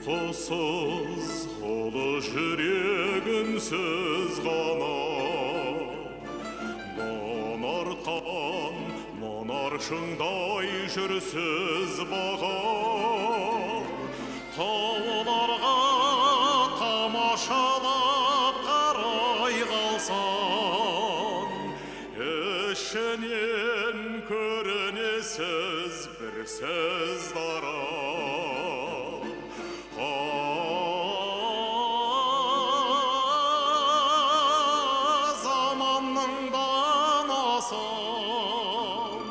Құсыз ұлы жүрегімсіз ғана мұнарқан, мұнар шыңдай жүрсіз баға. Тауларға тамашалап қарай қалсан, ішінен көрінесіз бір сөз дара. Заманның данасын,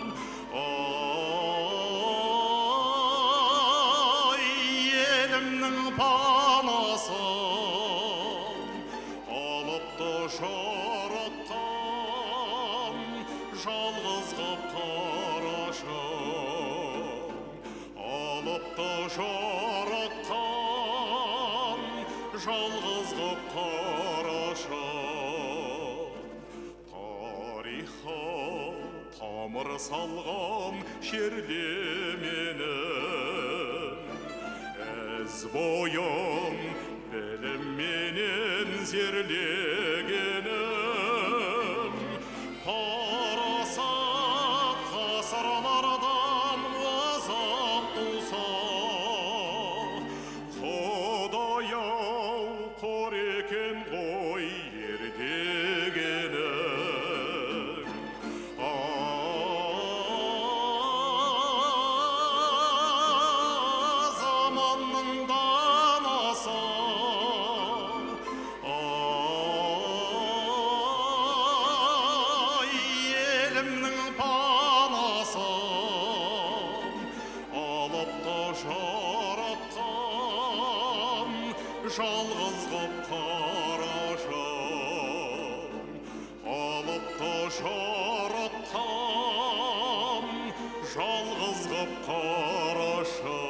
елімнің панасын, алыпты жаратқан, жалғыз қып қарашың. Алыпты жаратқан, жалғыз қып қарашың. Тарихқа тамыр салған шерлеменің, әз бойым білімменен зерлегенім. Парасат ғасырлардан азап туса, Құдай-ау қор екен ғой ер дегенің. Заманның данасын, елімнің панасын, алыпты жаратқан, жалғыз қып қарашың. Алыпты жаратқан, жалғыз қып қарашың.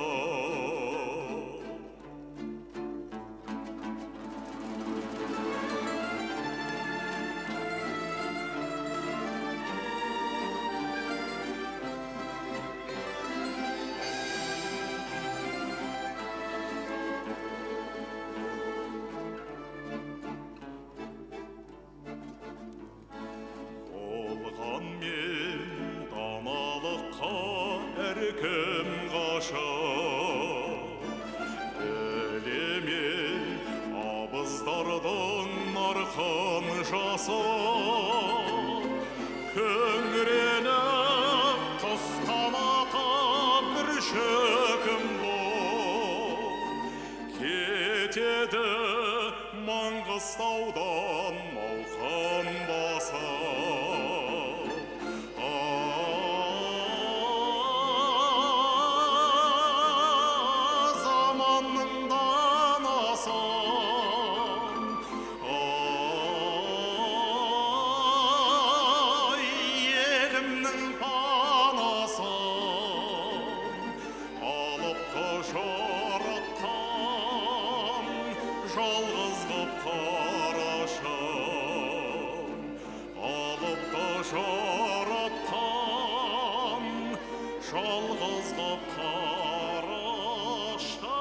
Болғанмен даналыққа әркім ғашық. Білеме абыздардың нарқан жасы, күңіреніп құс қанатып бір шөкім боп кетеді Маңғыстаудан Мауқан басы. Заманның данасын, елімнің панасын, алыпты жаратқан, жалғыз қып қарашың. Алыпты жаратқан, жалғыз қып қарашың.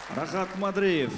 Рахат Мадриев.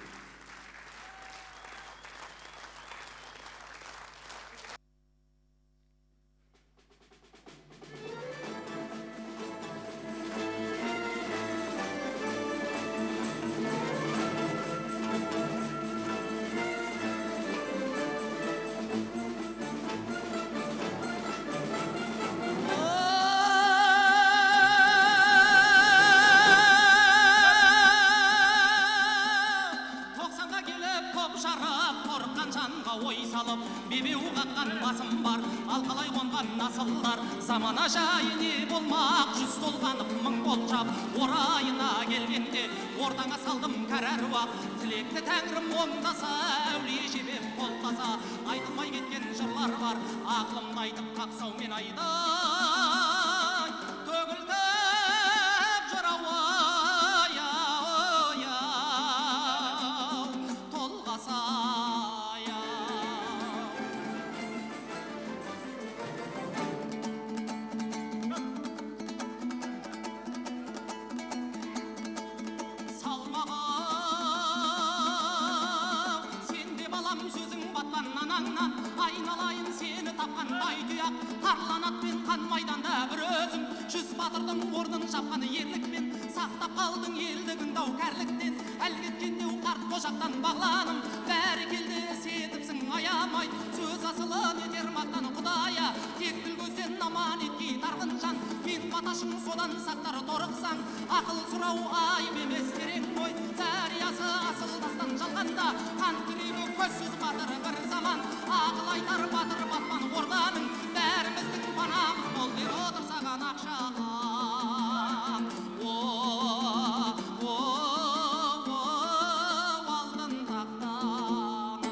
Замана жайыне болмақ жүз толғанып мың болжап орайына келгенде ордаңа салдым кәрі әруақ тілекті тәңірім оңдаса әулие жебеп қолдаса айтылмай кеткен жырлар бар ақылымды айтып қақсаумен айдай төгілтіп жырауай толғаса айналайын сені тапқан байтұяқ тарланат пен қан майданда бір өзім жүз батырдың орнын жапқан ерлікпен сақтап қалдың елдігін дау кәрліктен әл кеткенде қарт қожақтан бағланым бәрекелді сетіпсің аямай сөз асылын етер мақтан құдая тек тіл көзден аман еткей тарғын жан мен баташың содан сақтар торықсаң ақыл сұрау айып емес терең ой дариясы асыл тастан жалғанда қан тірегі көзсіз батыр бір заман ақыл айтар батыр батпан орданың бәріміздің панамыз бол дер отыр саған ақшаға алтын тақтаңа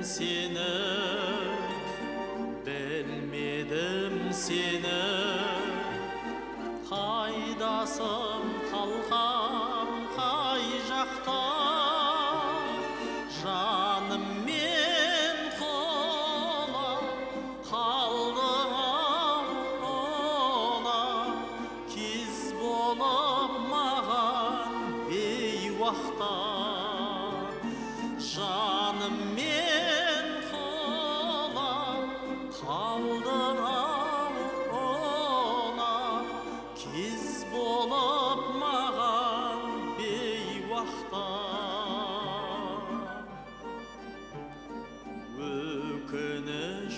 seni, bilmedim seni. Kaydasın kalkan kay жақта, жаным мен қола қалдың ола, кез болып маған бейуақта. Жаным мен қола қалдың ола, кез болып маған бейуақта. Өкініш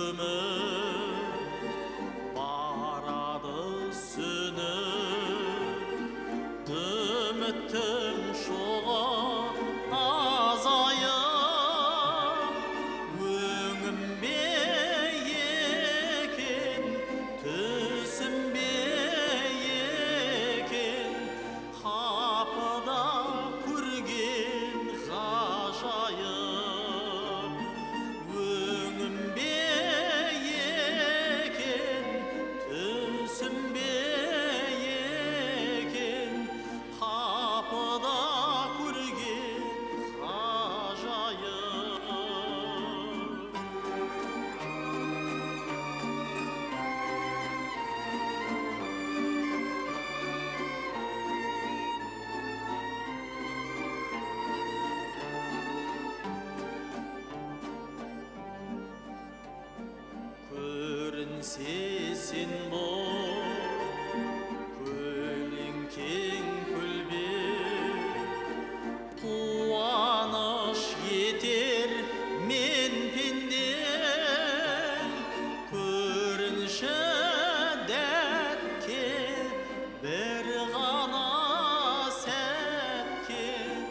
көміп барады сөніп, үміттің шоғы азайып, өңімбе екен, түсімбе екен, қапыда көрген ғажайып. Өңімбе екен, түсімбе екен, қапыда көрген ғажайып. Көрінсе сен бол, көлеңкең көлбек, қуаныш етер мен пендем. Көрінші дәтке, бір ғана сәтке,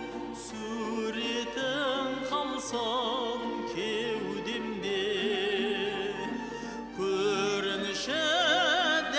суретің қалсын кеудемде. Көрінші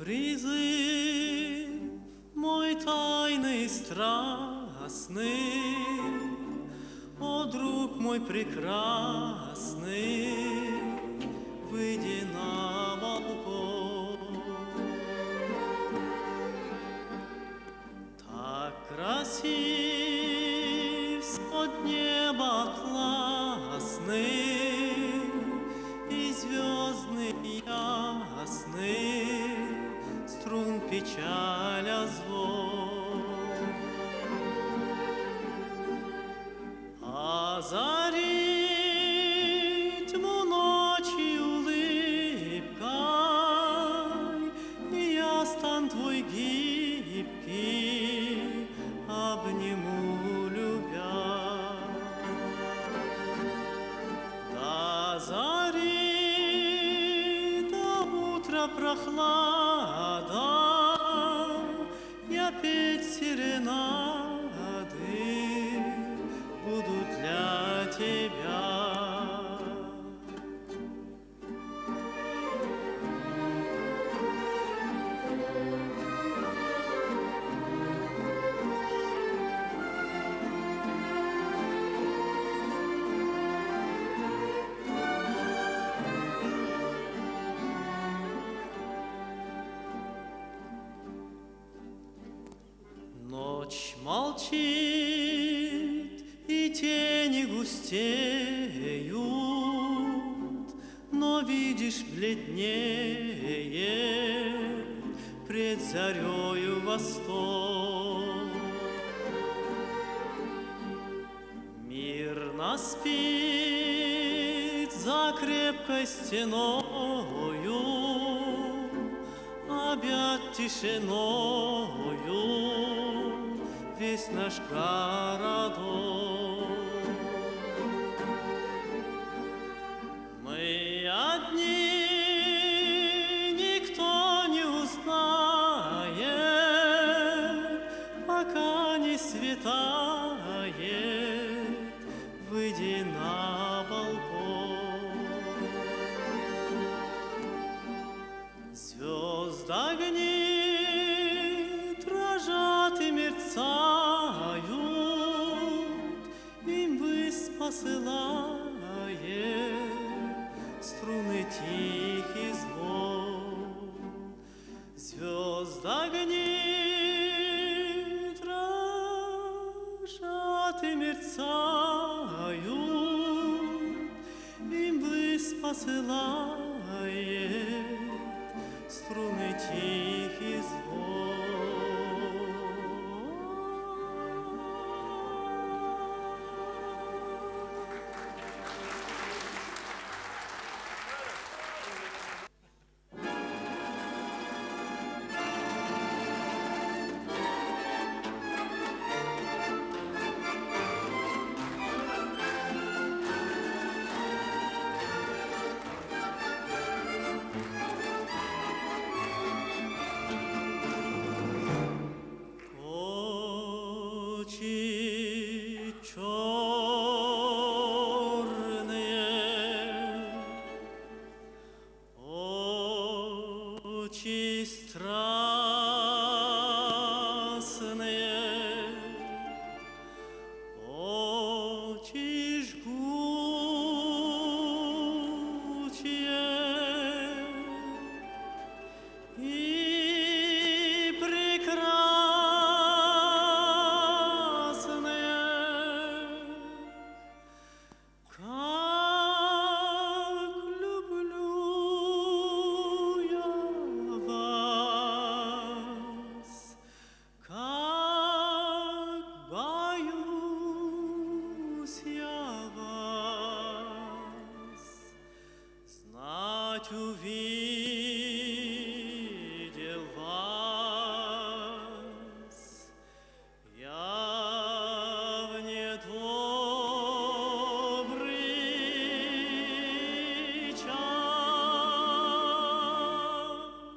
Призыв мой тайный, страстный, о, друг мой прекрасный, выйди на балкон. Так красив с-под неба атласный и звездный ясный струн печаля звон. Озари тьму ночи улыбкой, и я стан твой гибкий, обниму любя. До зари, до утра прохлада, я петь серенады буду для тебя. Ночь молчит, и тени густеют, но, видишь, бледнеет пред зарею восток. Мирно спит за крепкой стеною, объят тишиною весь наш городок. Мы одни, никто не узнает, пока не светает, выйди на балкон. Звезд огни дрожат и мерцают, им высь посылает струны тихий звон. Звезд огни дрожат и мерцают, им высь посылает струны тихий звон. Очи черные, очи страстные, очи жгучие и прекрасные, как люблю я вас, как боюсь я вас, знать увидел вас я в недобрый час.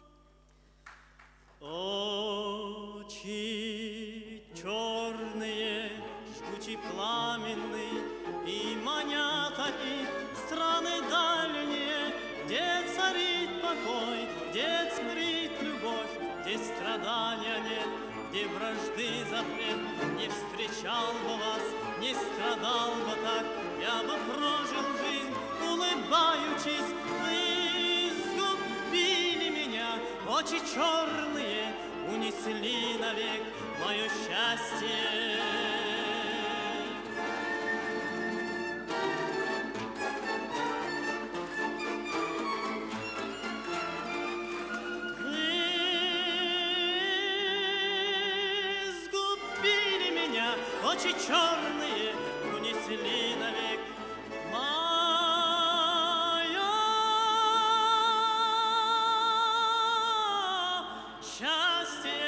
Очи черные, жгучий пламенный, и манят они страны дальние, где царит покой, где царит страдания нет, где вражды запрет. Не встречал бы вас, не страдал бы так, я бы прожил жизнь, улыбаючись. Вы сгубили меня, очи черные унесли навек мое счастье. Очи черные унесли навек мое счастье.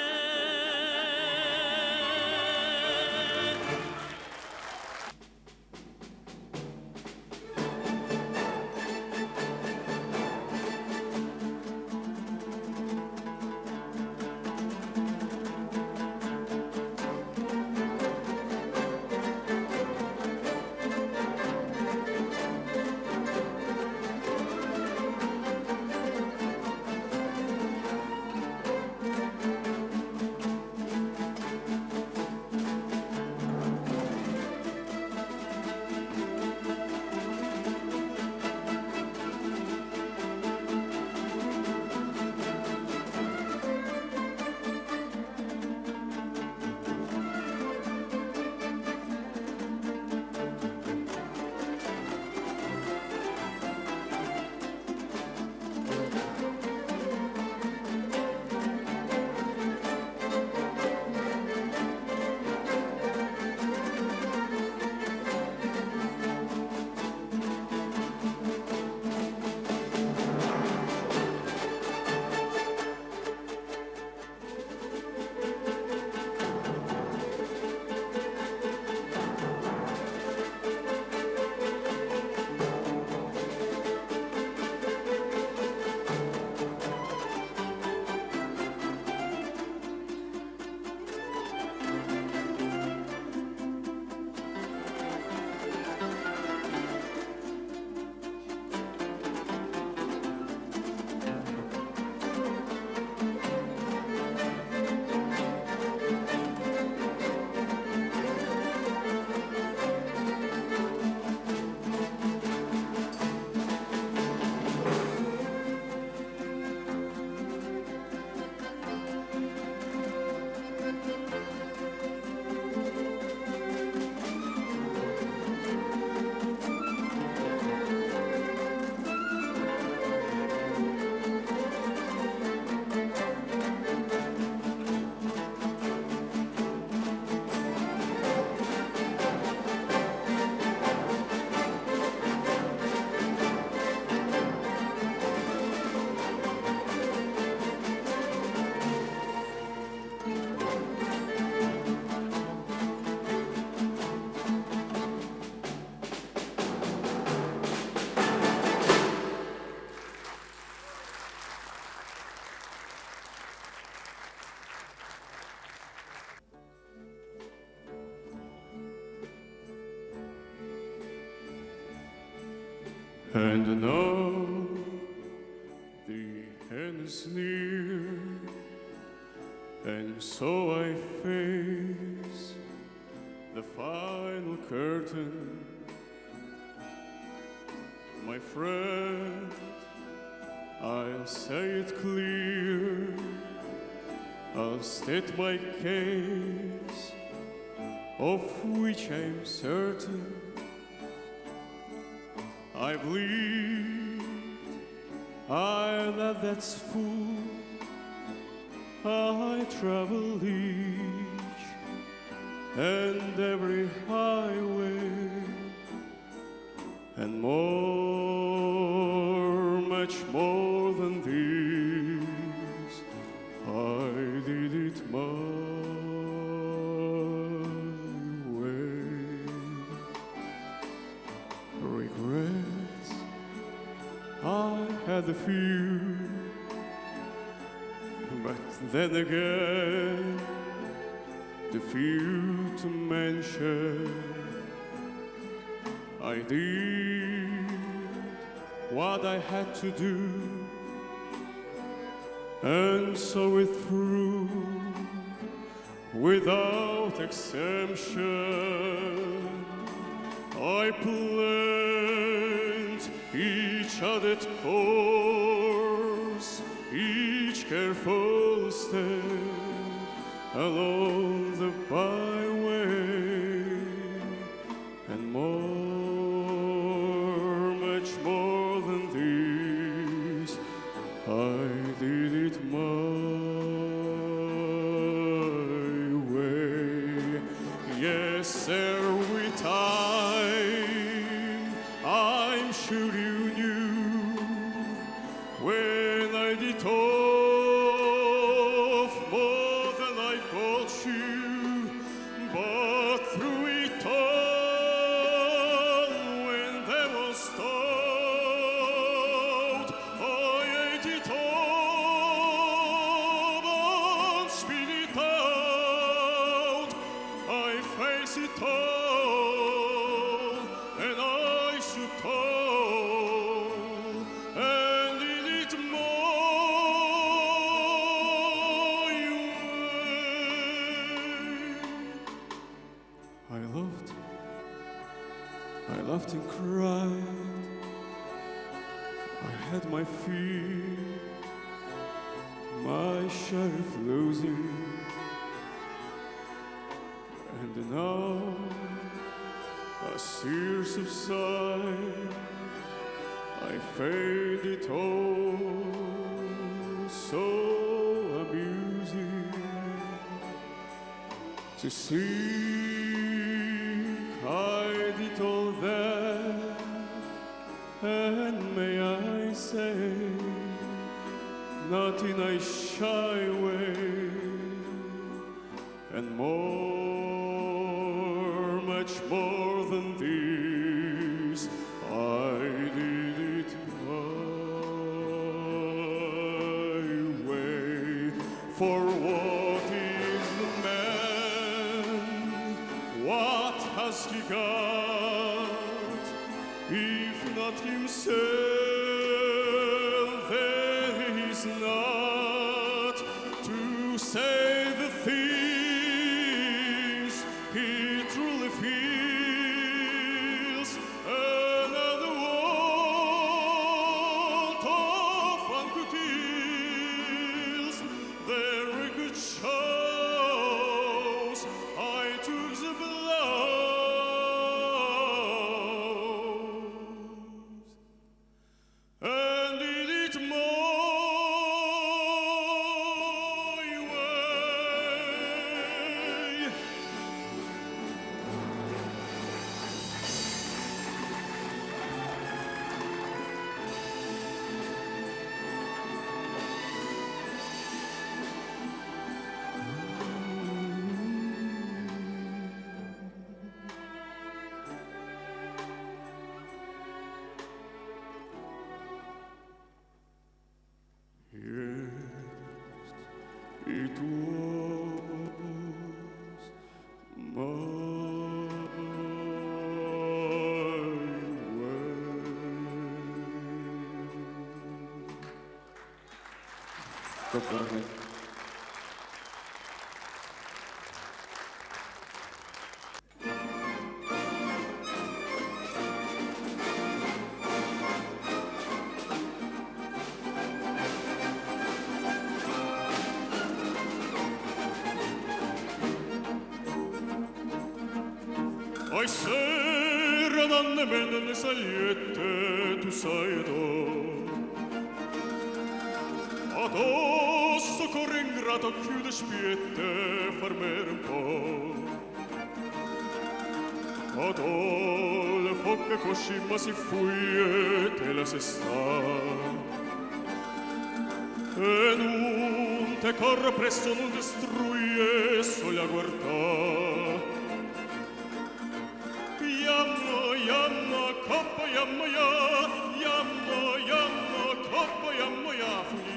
And now the end is near, and so I face the final curtain. My friend, I'll say it clear, I'll state my case, of which I'm certain. I bleed, I love that's full, I travel each and every highway, and more, much more than this, I did it my way. Regrets, I had a few, but then again, the few to mention, I did what I had to do, and saw it through without exemption. I planned each added course, each careful step along the byway, and more, much more than this, I did it my way. Yes, every time, I'm sure you knew when I did off more than I called you, but through it all, when there was doubt, I ate it all, and spit it out. I face it all, and I should tall, and did it my way. I laughed and cried. I had my fear, my share of losing, and now as tears subside, I fade it all, so amusing to see. I did all that, and may I say, not in a shy way, and more, much more than this, I did it my way. For what is the man? What has he got, if not himself? There is not to say the things he truly feels. Another world of uncookills. There are good shows. I took the blows and did it my way. Yes, it was my way. Çok rahmet. Ai sera nemmeno sagliette tu sai addosso corre ingrato chiude spiette fermare un po' adò le foche così ma si fuie te la se sta e non te corre presto non destruye solo a guardare. Yamma, coppa, yamma, coppa, yamma, fuli,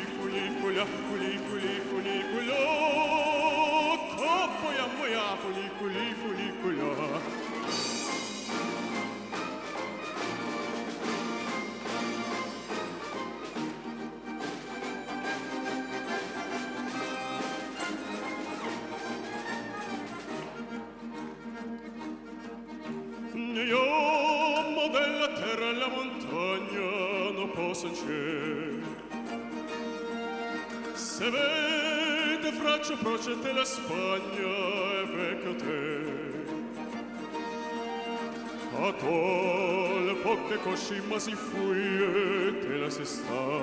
coppa, yamma, fuli. Gli uomini della terra e la montagna non possono c'è. Se vede fraccio procede la Spagna e vecchio te. A tole poche cosci ma si fuie te la si sta.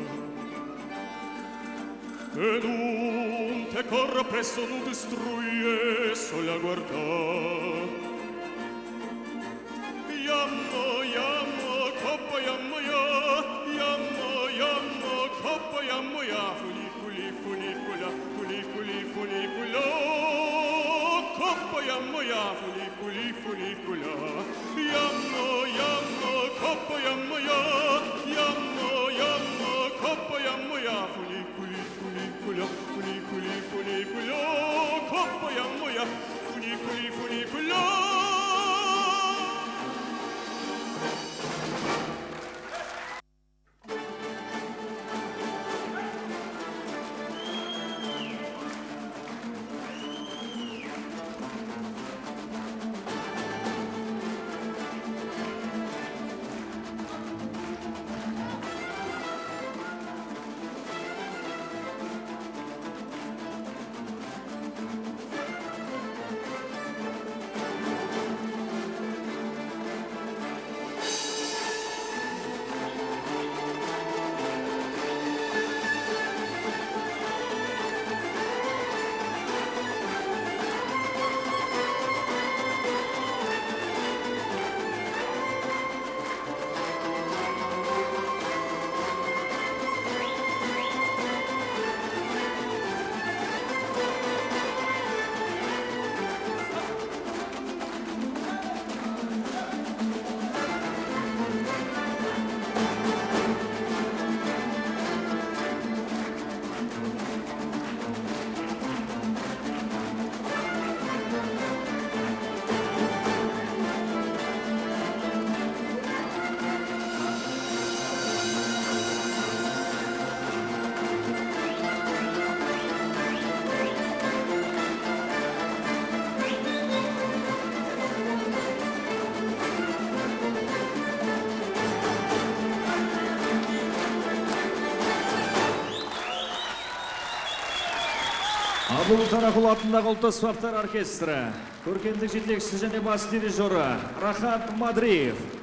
E non te corra presso, non distrugge, solo a guardare. Yammo, yammo, coppa, yammo, yammo, coppa, yammo, ya, funicula, coppa, yammo, ya, funicula, yammo, coppa, yammo, ya, yammo, coppa, yammo, ya, funicula, coppa, yammo, ya, funicula. Абыл Тарақұл атындағы ұлттық аспаптар оркестрі, көркемдік жетекшісі және бас дирижері Рахат Мадриев.